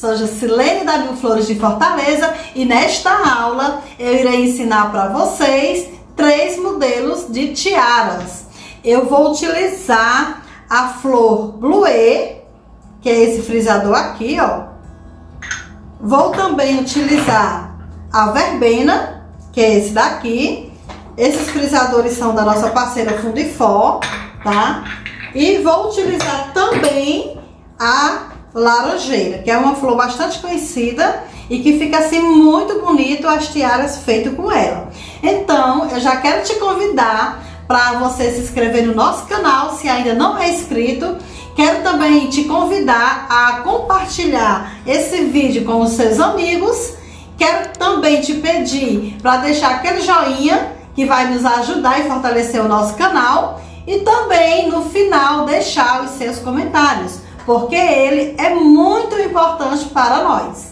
Sou Jusilene da Mil Flores de Fortaleza e nesta aula eu irei ensinar para vocês 3 modelos de tiaras. Eu vou utilizar a flor Bluê, que é esse frisador aqui, ó. Vou também utilizar a verbena, que é esse daqui. Esses frisadores são da nossa parceira Fundifó, tá? E vou utilizar também a laranjeira, que é uma flor bastante conhecida e que fica assim muito bonito as tiaras feitas com ela. Então, eu já quero te convidar para você se inscrever no nosso canal, se ainda não é inscrito. Quero também te convidar a compartilhar esse vídeo com os seus amigos. Quero também te pedir para deixar aquele joinha que vai nos ajudar e fortalecer o nosso canal. E também no final deixar os seus comentários, porque ele é muito importante para nós.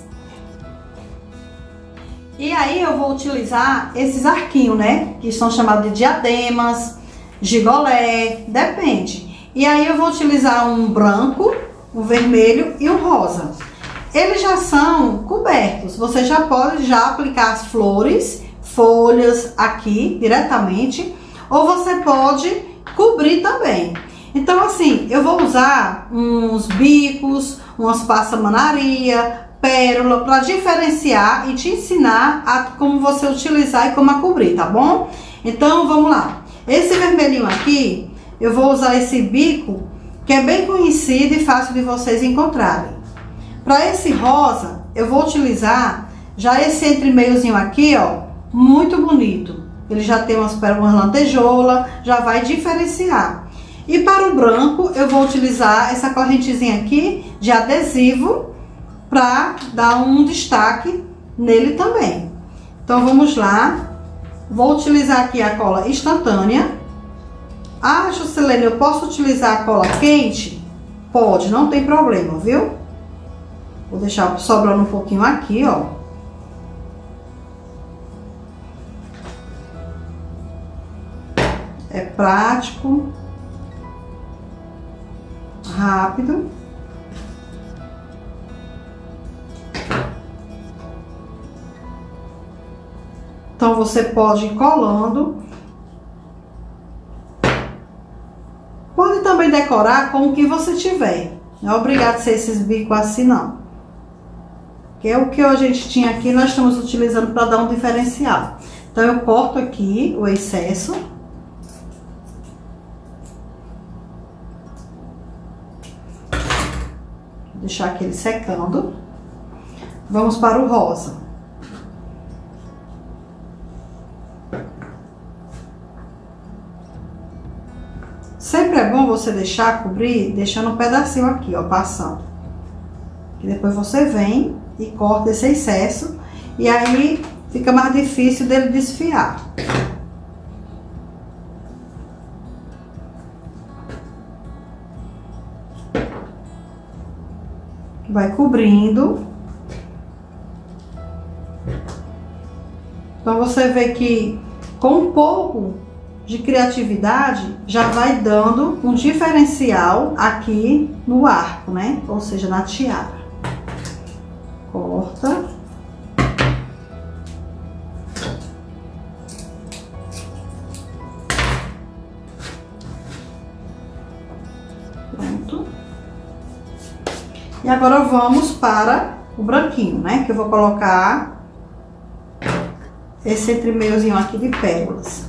E aí eu vou utilizar esses arquinhos, né? Que são chamados de diademas, gigolé, depende. E aí eu vou utilizar um branco, um vermelho e um rosa. Eles já são cobertos. Você já pode aplicar as flores, folhas aqui diretamente. Ou você pode cobrir também. Então assim, eu vou usar uns bicos, umas passamanaria, pérola, para diferenciar e te ensinar a como você utilizar e como a cobrir, tá bom? Então vamos lá. Esse vermelhinho aqui, eu vou usar esse bico, que é bem conhecido e fácil de vocês encontrarem. Para esse rosa, eu vou utilizar já esse entremeiozinho aqui, ó, muito bonito. Ele já tem umas lantejoulas, já vai diferenciar. E para o branco, eu vou utilizar essa correntezinha aqui de adesivo para dar um destaque nele também. Então vamos lá. Vou utilizar aqui a cola instantânea. Ah, Jusilene, eu posso utilizar a cola quente? Pode, não tem problema, viu? Vou deixar sobrando um pouquinho aqui, ó. É prático, rápido. Então você pode ir colando. Pode também decorar com o que você tiver. Não é obrigado a ser esses bicos assim, não. Que é o que a gente tinha aqui, nós estamos utilizando para dar um diferencial. Então eu corto aqui o excesso. Deixar aqui ele secando. Vamos para o rosa. Sempre é bom você deixar cobrir, deixando um pedacinho aqui, ó, passando. E depois você vem e corta esse excesso. E aí fica mais difícil dele desfiar. Vai cobrindo. Então você vê que com um pouco de criatividade já vai dando um diferencial aqui no arco, né? Ou seja, na tiara. Corta. Pronto. E agora vamos para o branquinho, né? Que eu vou colocar esse entremeiozinho aqui de pérolas.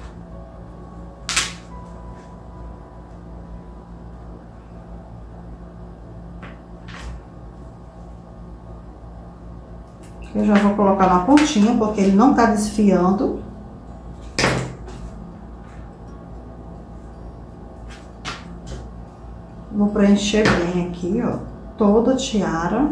Eu já vou colocar na pontinha, porque ele não tá desfiando. Vou preencher bem aqui, ó, toda a tiara.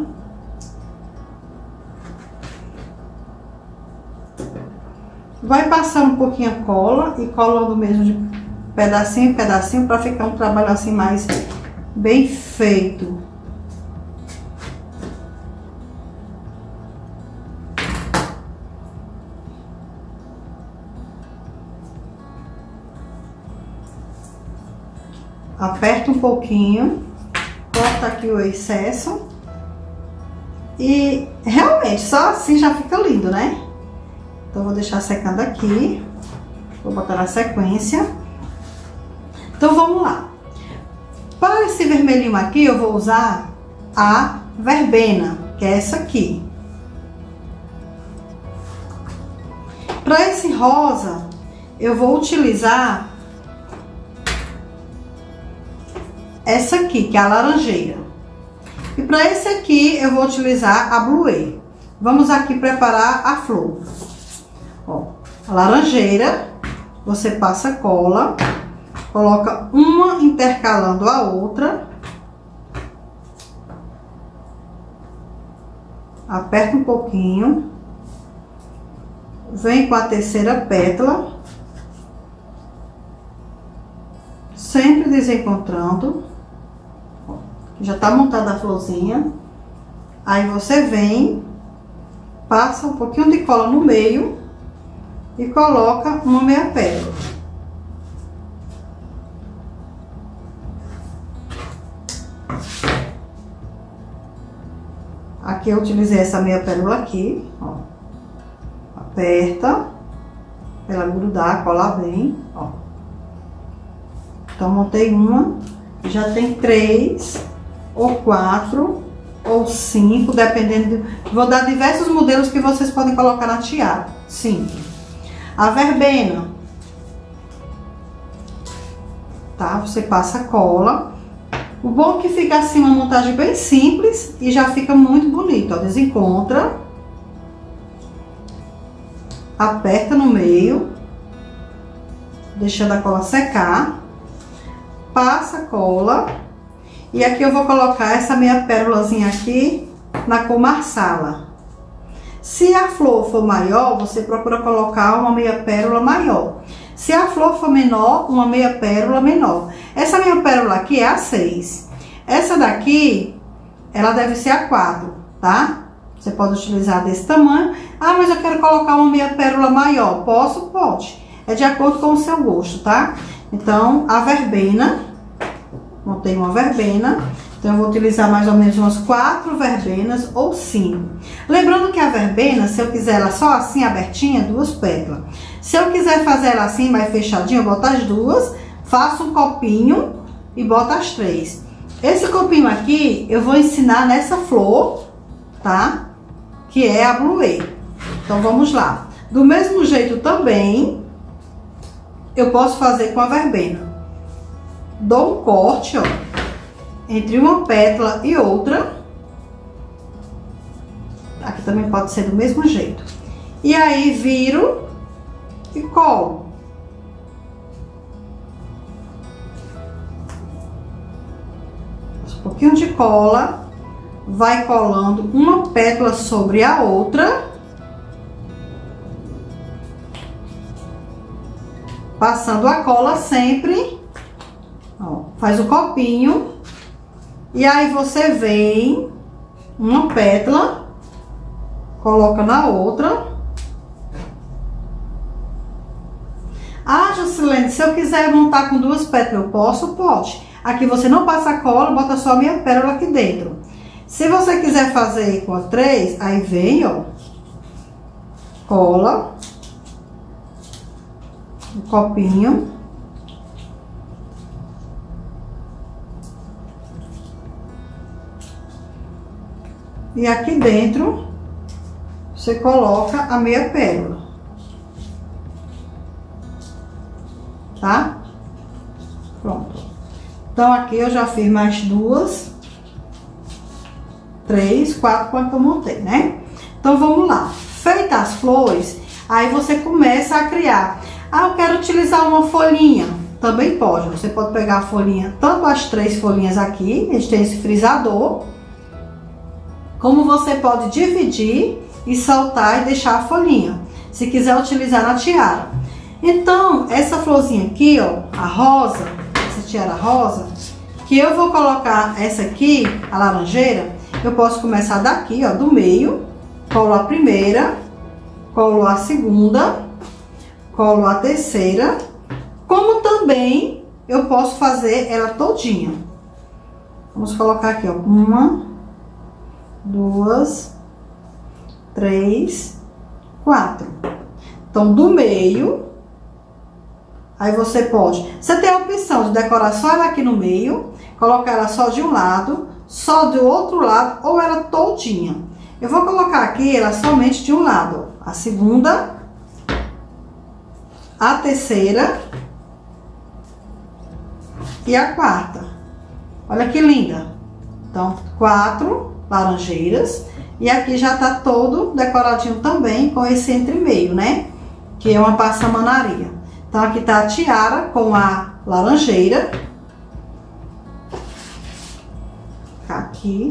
Vai passar um pouquinho a cola e colando mesmo de pedacinho em pedacinho para ficar um trabalho assim mais bem feito. Aperta um pouquinho, corta aqui o excesso E realmente, só assim já fica lindo, né? Então, vou deixar secando aqui. Vou botar na sequência. Então, vamos lá. Para esse vermelhinho aqui, eu vou usar a verbena, que é essa aqui. Para esse rosa, eu vou utilizar essa aqui, que é a laranjeira. E para esse aqui, eu vou utilizar a Bluey. Vamos aqui preparar a flor. Ó, a laranjeira, você passa cola, coloca uma intercalando a outra. Aperta um pouquinho. Vem com a terceira pétala. Sempre desencontrando. Já tá montada a florzinha. Aí você vem, passa um pouquinho de cola no meio e coloca uma meia pétala. Aqui eu utilizei essa meia pérola aqui, ó. Aperta, pra ela grudar, colar bem, ó. Então, montei uma, já tem 3 ou 4 ou 5, dependendo. Vou dar diversos modelos que vocês podem colocar na tiara. 5. A verbena, tá? Você passa cola. O bom é que fica assim uma montagem bem simples e já fica muito bonito, ó. Desencontra. Aperta no meio, deixando a cola secar. Passa cola. E aqui eu vou colocar essa meia pérolazinha aqui na cor marsala. Se a flor for maior, você procura colocar uma meia pérola maior. Se a flor for menor, uma meia pérola menor. Essa meia pérola aqui é a 6. Essa daqui, ela deve ser a 4, tá? Você pode utilizar desse tamanho. Ah, mas eu quero colocar uma meia pérola maior. Posso? Pode. É de acordo com o seu gosto, tá? Então, a verbena. Montei uma verbena. Então, eu vou utilizar mais ou menos umas 4 verbenas ou 5. Lembrando que a verbena, se eu quiser ela só assim, abertinha, 2 pétalas. Se eu quiser fazer ela assim, mais fechadinha, eu boto as 2, faço um copinho e boto as 3. Esse copinho aqui, eu vou ensinar nessa flor, tá? Que é a Bluey. Então, vamos lá. Do mesmo jeito também, eu posso fazer com a verbena. Dou um corte, ó, entre uma pétala e outra. Aqui também pode ser do mesmo jeito. E aí, viro e colo. Um pouquinho de cola. Vai colando uma pétala sobre a outra. Passando a cola sempre. Ó, faz o copinho. E aí você vem uma pétala, coloca na outra. Ah, Juscelene, se eu quiser montar com 2 pétalas, eu posso? Pode. Aqui você não passa a cola, bota só a minha pérola aqui dentro. Se você quiser fazer com a 3, aí vem, ó, cola, um copinho. E aqui dentro, você coloca a meia pérola. Tá? Pronto. Então, aqui eu já fiz mais 2, 3, 4 quanto eu montei, né? Então, vamos lá. Feitas as flores, aí você começa a criar. Ah, eu quero utilizar uma folhinha. Também pode. Você pode pegar a folhinha, tanto as 3 folhinhas aqui, a gente tem esse frisador, como você pode dividir e soltar e deixar a folhinha, se quiser utilizar na tiara. Então, essa florzinha aqui, ó, a rosa, essa tiara rosa, que eu vou colocar essa aqui, a laranjeira, eu posso começar daqui, ó, do meio, colo a primeira, colo a segunda, colo a terceira, como também eu posso fazer ela todinha. Vamos colocar aqui, ó, 1, 2, 3, 4. Então, do meio, aí você tem a opção de decorar só ela aqui no meio, colocar ela só de um lado, só do outro lado, ou ela todinha. Eu vou colocar aqui ela somente de um lado, a segunda, a terceira e a quarta. Olha que linda. Então, 4 laranjeiras, e aqui já tá todo decoradinho também com esse entre-meio, né? Que é uma passamanaria. Então, aqui tá a tiara com a laranjeira. Aqui.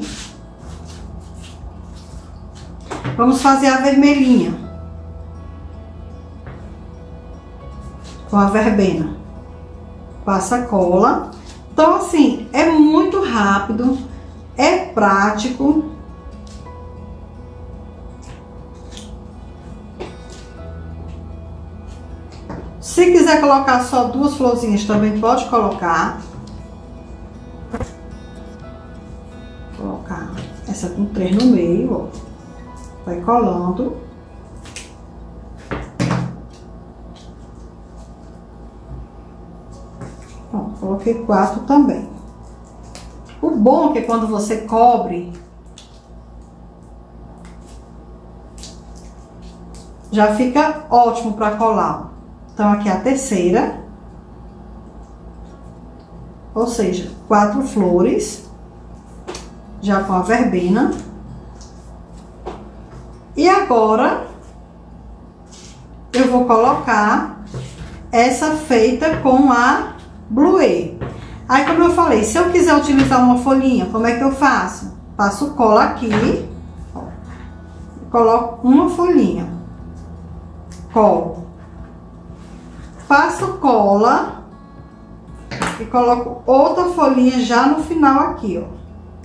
Vamos fazer a vermelhinha. Com a verbena. Passa cola. Então, assim, é muito rápido, é prático. Se quiser colocar só 2 florzinhas, também pode colocar. Vou colocar essa com 3 no meio, ó. Vai colando. Pronto, coloquei 4 também. O bom é que quando você cobre, já fica ótimo para colar. Então, aqui é a terceira. Ou seja, 4 flores. Já com a verbena. E agora, eu vou colocar essa feita com a bluê. Aí, como eu falei, se eu quiser utilizar uma folhinha, como é que eu faço? Passo cola aqui, ó, coloco uma folhinha, colo. Passo cola e coloco outra folhinha já no final aqui, ó.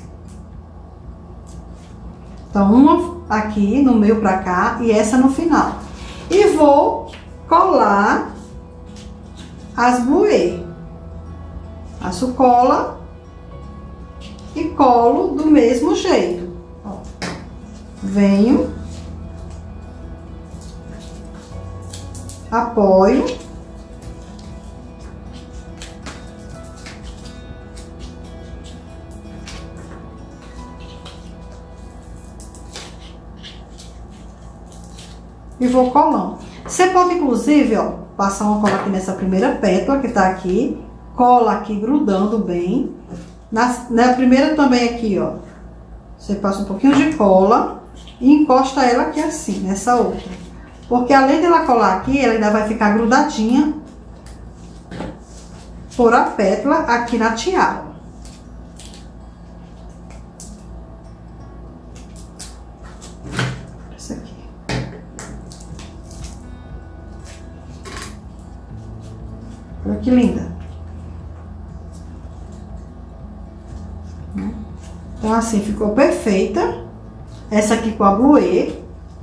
Então, uma aqui no meio pra cá e essa no final. E vou colar as bluê. Passo cola e colo do mesmo jeito. Ó. Venho, apoio. E vou colando. Você pode, inclusive, ó, passar uma cola aqui nessa primeira pétala que tá aqui. Cola aqui grudando bem. Na primeira também aqui, ó. Você passa um pouquinho de cola e encosta ela aqui assim, nessa outra. Porque além dela colar aqui, ela ainda vai ficar grudadinha por a pétala aqui na tiara. Essa aqui. Olha que linda. Então, assim, ficou perfeita. Essa aqui com a bluê.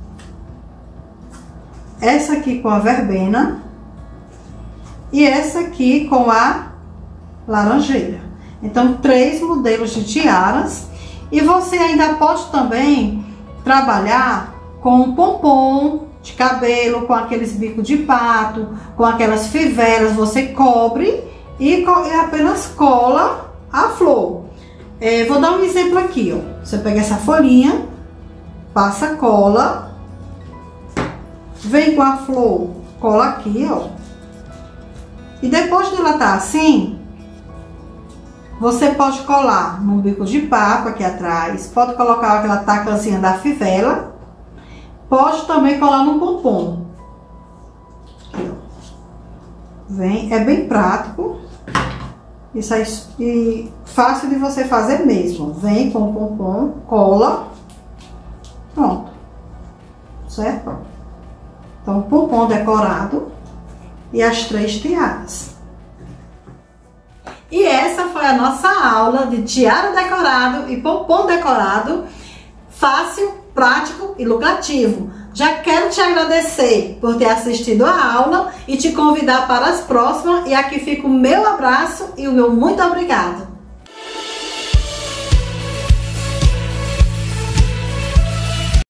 Essa aqui com a verbena. E essa aqui com a laranjeira. Então, 3 modelos de tiaras. E você ainda pode também trabalhar com um pompom de cabelo, com aqueles bicos de pato, com aquelas fivelas. Você cobre e apenas cola a flor. Vou dar um exemplo aqui, ó. Você pega essa folhinha, passa cola, vem com a flor, cola aqui, ó. E depois de ela tá assim, você pode colar no bico de pato aqui atrás, pode colocar aquela tacazinha da fivela, pode também colar no pompom. Aqui, ó. Vem, é bem prático. Isso aí, e fácil de você fazer mesmo. Vem com o pompom, cola, pronto, certo? Então, o pompom decorado e as 3 tiaras. E essa foi a nossa aula de tiara decorado e pompom decorado, fácil, prático e lucrativo. Já quero te agradecer por ter assistido a aula e te convidar para as próximas. E aqui fica o meu abraço e o meu muito obrigado.